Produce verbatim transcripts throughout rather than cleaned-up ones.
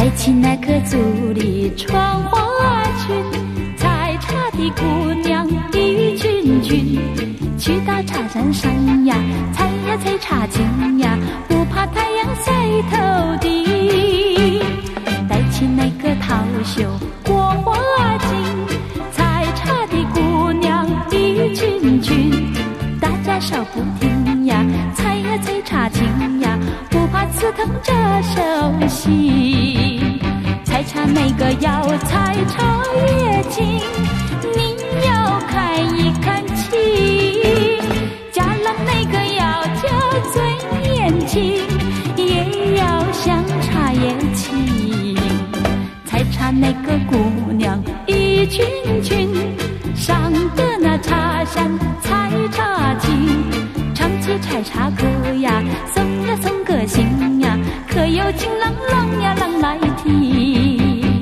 带起那颗竹里穿花裙，采茶的姑娘一群群，去到茶山上呀，采呀采茶青呀，不怕太阳晒头顶。带起那个桃袖过花径，采茶的姑娘一群群，大家手不停呀，采呀采茶青呀，不怕刺疼这手心。采茶那个要采茶越精，你要看一看清。家郎那个要叫嘴年轻，也要像茶叶青。采茶那个姑娘一群群，上的那茶山采茶青，唱起采茶歌呀，送呀送个行呀，可有情郎郎呀郎来听。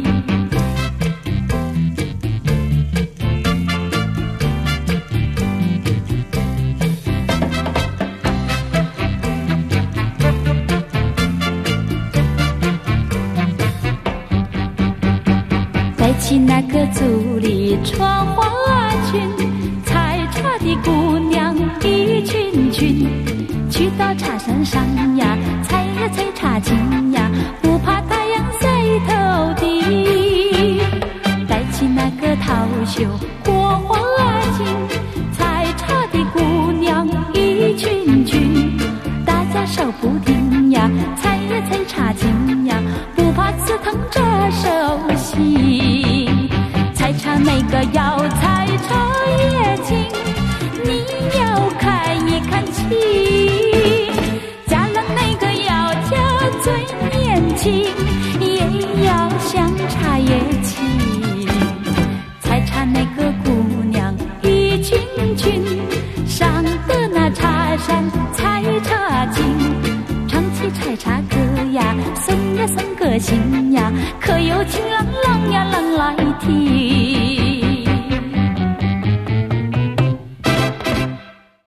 带起那个竹里穿花裙，采茶的姑娘一群群，去到茶山上呀，采呀采茶青呀，不怕太阳晒头顶。带起那个桃袖过花径，采茶的姑娘一群群，大家手不停呀，采呀采茶青呀，不怕刺疼这手心。采茶那个要采茶越精，你要看一看清。家郎那个要叫嘴年轻，也要像茶叶青。采茶那个姑娘一群群，上的那茶山采茶青，唱起采茶歌呀，送呀送个行呀，可有情郎郎呀郎来听。